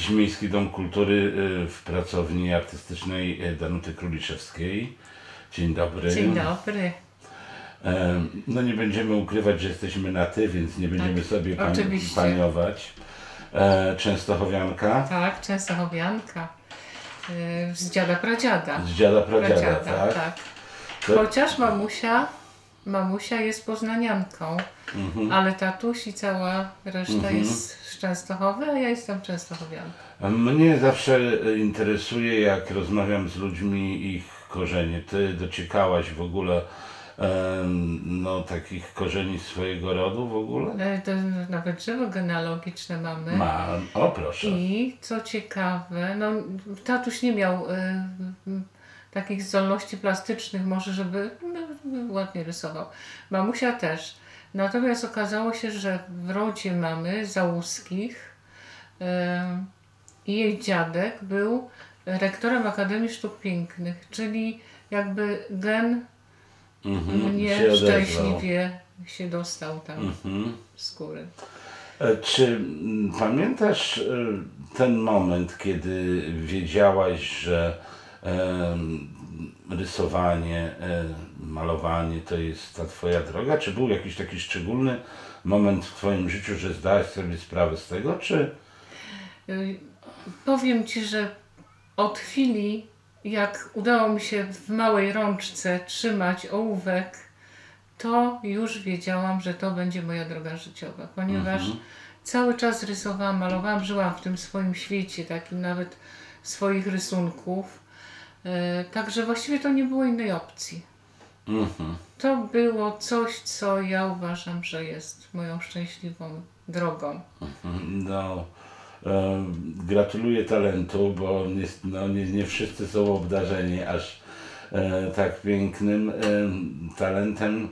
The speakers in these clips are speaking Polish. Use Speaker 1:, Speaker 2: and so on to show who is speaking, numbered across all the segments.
Speaker 1: Dziś Miejski Dom Kultury w pracowni artystycznej Danuty Króliszewskiej. Dzień dobry.
Speaker 2: Dzień dobry.
Speaker 1: No nie będziemy ukrywać, że jesteśmy na ty, więc nie będziemy sobie
Speaker 2: oczywiście
Speaker 1: paniować. Częstochowianka.
Speaker 2: Tak, częstochowianka. Z dziada pradziada.
Speaker 1: Z dziada pradziada, tak?
Speaker 2: Tak.
Speaker 1: To...
Speaker 2: Chociaż mamusia jest poznanianką, ale tatuś i cała reszta jest z Częstochowy, a ja jestem częstochowianką.
Speaker 1: Mnie zawsze interesuje, jak rozmawiam z ludźmi, ich korzenie. Ty dociekałaś w ogóle takich korzeni swojego rodu w ogóle?
Speaker 2: To nawet drzewo genealogiczne mamy.
Speaker 1: O proszę.
Speaker 2: I co ciekawe, tatuś nie miał takich zdolności plastycznych może, żeby ładnie rysował. Mamusia też. Natomiast okazało się, że w rodzie mamy Załuskich i jej dziadek był rektorem Akademii Sztuk Pięknych, czyli jakby gen mnie szczęśliwie się dostał tam z góry.
Speaker 1: Czy pamiętasz ten moment, kiedy wiedziałaś, że rysowanie, malowanie to jest ta twoja droga? Czy był jakiś taki szczególny moment w twoim życiu, że zdałaś sobie sprawę z tego, czy?
Speaker 2: Powiem ci, że od chwili, jak udało mi się w małej rączce trzymać ołówek, to już wiedziałam, że to będzie moja droga życiowa, ponieważ cały czas rysowałam, malowałam, żyłam w tym swoim świecie, takim nawet swoich rysunków. Także właściwie to nie było innej opcji. To było coś, co ja uważam, że jest moją szczęśliwą drogą.
Speaker 1: Gratuluję talentu, bo nie wszyscy są obdarzeni aż tak pięknym talentem.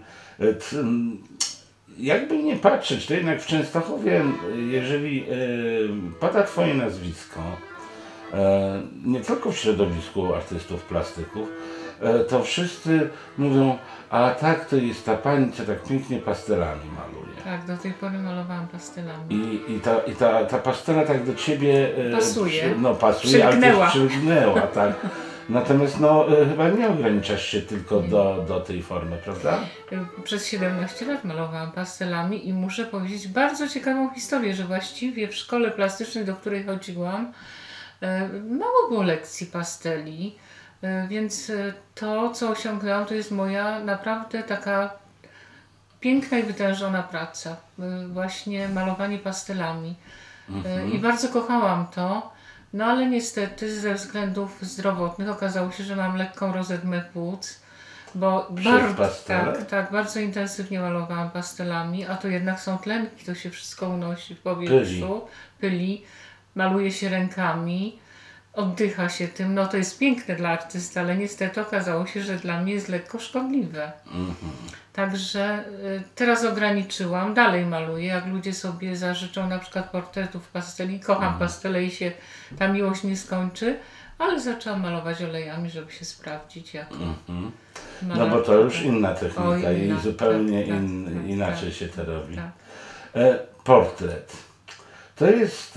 Speaker 1: Jakby nie patrzeć, to jednak w Częstochowie, jeżeli pada twoje nazwisko, nie tylko w środowisku artystów plastyków, to wszyscy mówią, a tak, to jest ta pani, co tak pięknie pastelami maluje.
Speaker 2: Tak, do tej pory malowałam pastelami.
Speaker 1: I ta pastela tak do ciebie
Speaker 2: pasuje.
Speaker 1: Pasuje, ale też przylgnęła, tak. Natomiast chyba nie ograniczasz się tylko do tej formy, prawda?
Speaker 2: Przez 17 lat malowałam pastelami i muszę powiedzieć bardzo ciekawą historię, że właściwie w szkole plastycznej, do której chodziłam, mało było lekcji pasteli, więc to, co osiągnęłam, to jest moja naprawdę taka piękna i wytężona praca. Właśnie malowanie pastelami. I bardzo kochałam to, ale niestety ze względów zdrowotnych okazało się, że mam lekką rozedmę płuc, bo bardzo intensywnie malowałam pastelami, a to jednak są tlenki, to się wszystko unosi w powietrzu, pyli. Maluje się rękami, oddycha się tym, to jest piękne dla artysty, ale niestety okazało się, że dla mnie jest lekko szkodliwe. Także teraz ograniczyłam, dalej maluję, jak ludzie sobie zażyczą na przykład portretów pasteli, kocham pastele i się ta miłość nie skończy, ale zaczęłam malować olejami, żeby się sprawdzić jako malarka.
Speaker 1: Bo to już inna technika i zupełnie inaczej się to robi.
Speaker 2: Tak.
Speaker 1: Portret. To jest,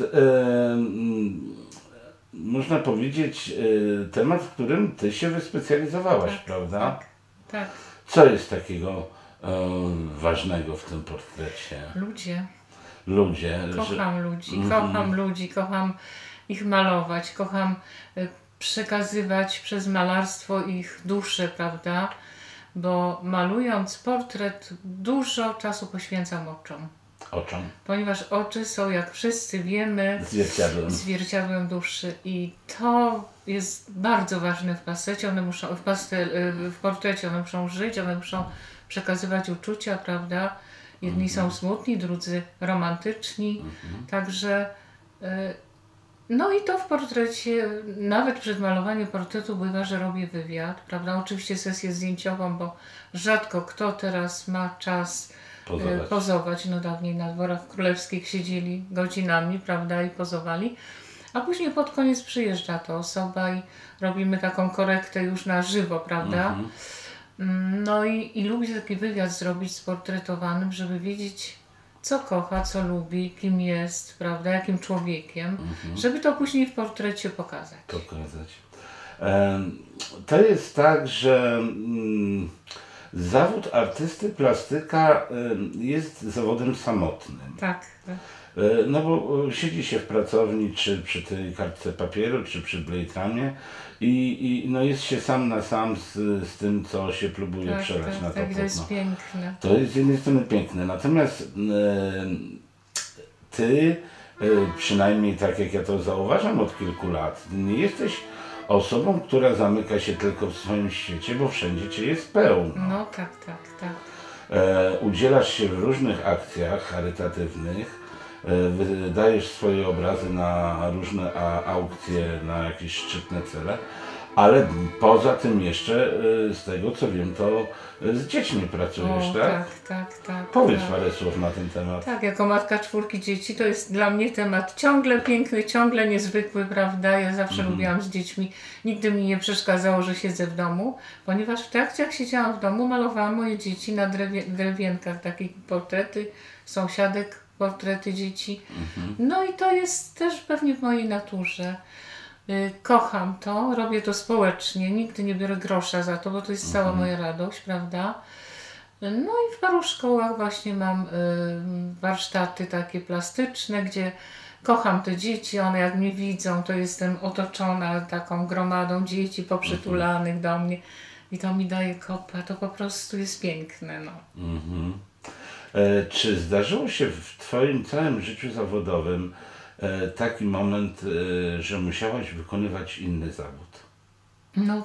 Speaker 1: można powiedzieć, temat, w którym ty się wyspecjalizowałaś, prawda?
Speaker 2: Tak.
Speaker 1: Co jest takiego ważnego w tym portrecie?
Speaker 2: Ludzie. Kocham ludzi, kocham ich malować, kocham przekazywać przez malarstwo ich duszę, prawda? Bo malując portret dużo czasu poświęcam oczom. Ponieważ oczy są, jak wszyscy wiemy, zwierciadłem duszy i to jest bardzo ważne w pastecie. W portrecie one muszą żyć, one muszą przekazywać uczucia, prawda? Jedni są smutni, drudzy romantyczni. Także i to w portrecie, nawet przed malowaniem portretu bywa, że robię wywiad, prawda? Oczywiście sesję zdjęciową, bo rzadko kto teraz ma czas pozować. Dawniej na dworach królewskich siedzieli godzinami, prawda, i pozowali. A później pod koniec przyjeżdża ta osoba i robimy taką korektę już na żywo, prawda? I lubię taki wywiad zrobić z portretowanym, żeby wiedzieć, co kocha, co lubi, kim jest, prawda, jakim człowiekiem, żeby to później w portrecie pokazać.
Speaker 1: To jest tak, że zawód artysty plastyka jest zawodem samotnym.
Speaker 2: Tak.
Speaker 1: No bo siedzi się w pracowni, czy przy tej kartce papieru, czy przy blejtramie i no jest się sam na sam z tym, co się próbuje przelać na to
Speaker 2: tak,
Speaker 1: płótno.
Speaker 2: to jest piękne.
Speaker 1: To jest z jednej strony piękne, natomiast ty, przynajmniej tak jak ja to zauważam od kilku lat, nie jesteś osobą, która zamyka się tylko w swoim świecie, bo wszędzie cię jest pełno.
Speaker 2: No tak.
Speaker 1: Udzielasz się w różnych akcjach charytatywnych, wydajesz swoje obrazy na różne aukcje, na jakieś szczytne cele, ale poza tym jeszcze, z tego co wiem, to z dziećmi pracujesz, tak?
Speaker 2: Tak.
Speaker 1: Powiedz parę słów na ten temat.
Speaker 2: Tak, jako matka 4 dzieci to jest dla mnie temat ciągle piękny, ciągle niezwykły, prawda? Ja zawsze lubiłam z dziećmi, nigdy mi nie przeszkadzało, że siedzę w domu, ponieważ w trakcie jak siedziałam w domu, malowałam moje dzieci na drewienkach, takie portrety sąsiadek, portrety dzieci. No i to jest też pewnie w mojej naturze. Kocham to, robię to społecznie, nigdy nie biorę grosza za to, bo to jest cała moja radość, prawda? No i w paru szkołach właśnie mam warsztaty takie plastyczne, gdzie kocham te dzieci, one jak mnie widzą, to jestem otoczona taką gromadą dzieci poprzytulanych do mnie i to mi daje kopa, to po prostu jest piękne. No.
Speaker 1: Czy zdarzyło się w twoim całym życiu zawodowym taki moment, że musiałaś wykonywać inny zawód?
Speaker 2: No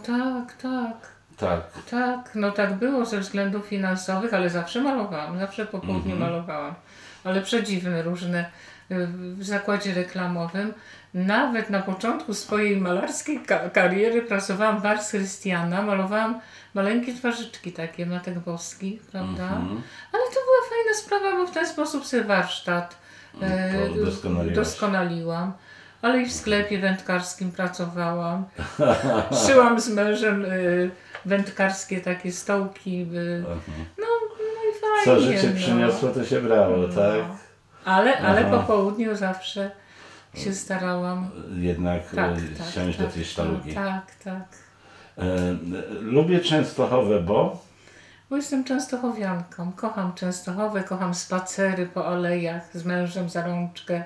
Speaker 2: tak, no tak było ze względów finansowych, ale zawsze malowałam, zawsze po południu malowałam. Ale przedziwne różne w zakładzie reklamowym. Nawet na początku swojej malarskiej kariery pracowałam w Ars Christiana, malowałam maleńkie twarzyczki takie, Matek Boskich, prawda? Ale to była fajna sprawa, bo w ten sposób sobie warsztat doskonaliłam. Ale i w sklepie wędkarskim pracowałam. Szyłam z mężem wędkarskie takie stołki. No i fajnie.
Speaker 1: Co życie przyniosło, to się brało, tak?
Speaker 2: Ale po południu zawsze się starałam
Speaker 1: jednak siąść do tej sztalugi.
Speaker 2: Tak.
Speaker 1: Lubię Częstochowę, bo
Speaker 2: jestem częstochowianką. Kocham Częstochowę, kocham spacery po alejach z mężem za rączkę.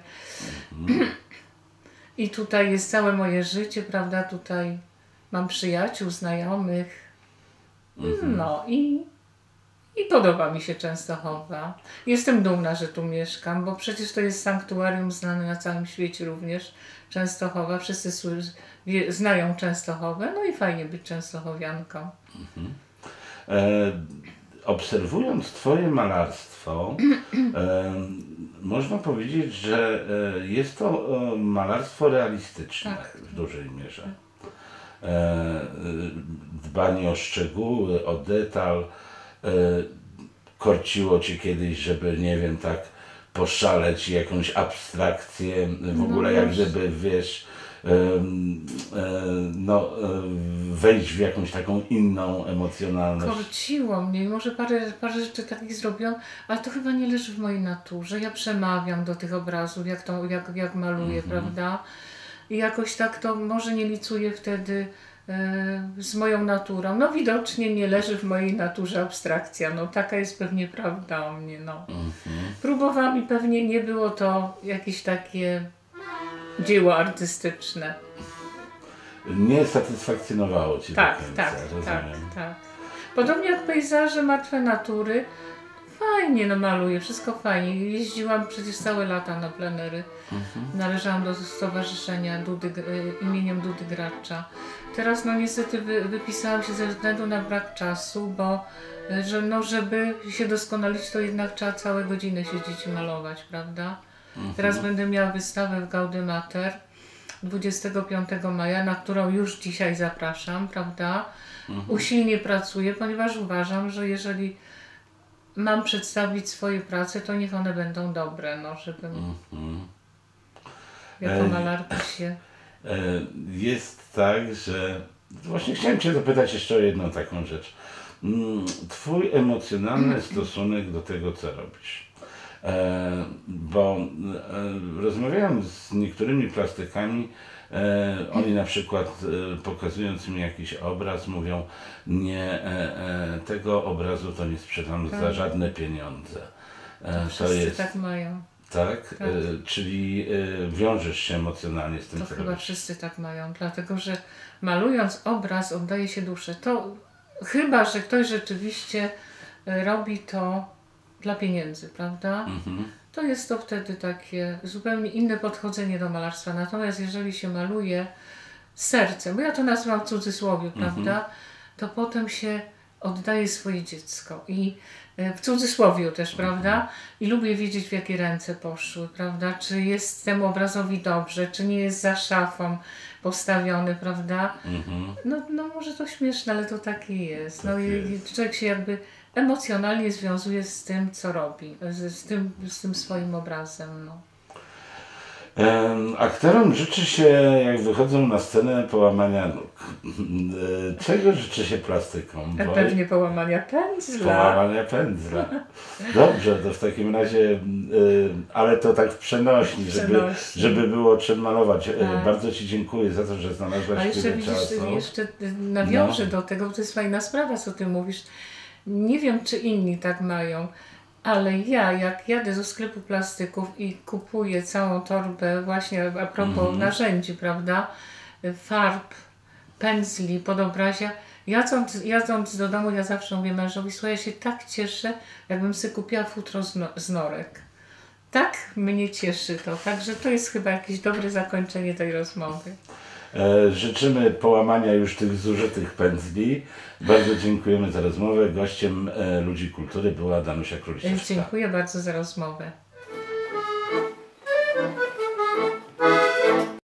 Speaker 2: I tutaj jest całe moje życie, prawda? Tutaj mam przyjaciół, znajomych. No i podoba mi się Częstochowa. Jestem dumna, że tu mieszkam, bo przecież to jest sanktuarium znane na całym świecie również. Częstochowa. Wszyscy znają Częstochowę. No i fajnie być częstochowianką.
Speaker 1: Obserwując twoje malarstwo, można powiedzieć, że jest to malarstwo realistyczne w dużej mierze. Dbanie o szczegóły, o detal. Korciło cię kiedyś, żeby, nie wiem, tak poszaleć jakąś abstrakcję, w ogóle jak gdyby, wiesz, wejść w jakąś taką inną emocjonalność.
Speaker 2: Korciło mnie i może parę rzeczy takich zrobiłam, ale to chyba nie leży w mojej naturze. Ja przemawiam do tych obrazów, jak maluję, prawda? I jakoś tak to może nie licuje wtedy z moją naturą. No widocznie nie leży w mojej naturze abstrakcja. No taka jest pewnie prawda o mnie. No. Próbowałam i pewnie nie było to jakieś takie dzieło artystyczne.
Speaker 1: Nie satysfakcjonowało cię
Speaker 2: tak,
Speaker 1: do końca, rozumiem.
Speaker 2: Tak. Podobnie jak pejzaże martwe natury. Fajnie maluję, wszystko fajnie. Jeździłam przecież całe lata na plenery. Należałam do stowarzyszenia imieniem Dudy Gracza. Teraz niestety wypisałam się ze względu na brak czasu, bo żeby się doskonalić, to jednak trzeba całe godziny siedzieć i malować, prawda? Teraz będę miała wystawę w Gaudymater 25 maja, na którą już dzisiaj zapraszam, prawda? Usilnie pracuję, ponieważ uważam, że jeżeli mam przedstawić swoje prace, to niech one będą dobre, żebym jako malarka się...
Speaker 1: Jest tak, że... Właśnie chciałem cię zapytać jeszcze o jedną taką rzecz. Twój emocjonalny stosunek do tego, co robisz. Bo rozmawiałem z niektórymi plastykami, oni na przykład pokazując mi jakiś obraz mówią, nie, tego obrazu to nie sprzedam za żadne pieniądze.
Speaker 2: Wszyscy tak mają.
Speaker 1: Tak? Czyli wiążesz się emocjonalnie z tym,
Speaker 2: To
Speaker 1: co
Speaker 2: chyba
Speaker 1: robisz.
Speaker 2: wszyscy tak mają, dlatego że malując obraz oddaje się duszę. To chyba, że ktoś rzeczywiście robi to dla pieniędzy, prawda? To jest to wtedy takie zupełnie inne podchodzenie do malarstwa. Natomiast jeżeli się maluje sercem, bo ja to nazywam w cudzysłowie, prawda? To potem się oddaje swoje dziecko i w cudzysłowie też, prawda? I lubię wiedzieć, w jakie ręce poszły, prawda? Czy jest temu obrazowi dobrze, czy nie jest za szafą postawiony, prawda? No może to śmieszne, ale to takie jest. No i człowiek się jakby emocjonalnie związuje z tym, co robi, z tym swoim obrazem, no.
Speaker 1: Aktorom życzy się, jak wychodzą na scenę, połamania nóg. Czego życzy się plastykom?
Speaker 2: Pewnie połamania pędzla.
Speaker 1: Połamania pędzla. Dobrze, to w takim razie, ale to tak w przenośni, żeby było czym malować. Bardzo Ci dziękuję za to, że znalazłaś
Speaker 2: a jeszcze
Speaker 1: tyle
Speaker 2: widzisz,
Speaker 1: czasu.
Speaker 2: jeszcze nawiążę do tego, bo to jest fajna sprawa, co Ty mówisz. Nie wiem, czy inni tak mają, ale ja, jak jadę do sklepu plastyków i kupuję całą torbę właśnie a propos narzędzi, prawda, farb, pędzli, podobrazia, jadąc do domu, ja zawsze mówię mężowi, słuchaj, ja się tak cieszę, jakbym sobie kupiła futro z norek. Tak mnie cieszy to, także to jest chyba jakieś dobre zakończenie tej rozmowy.
Speaker 1: Życzymy połamania już tych zużytych pędzli. Bardzo dziękujemy za rozmowę. Gościem Ludzi Kultury była Danusia Króliszewska.
Speaker 2: Dziękuję bardzo za rozmowę.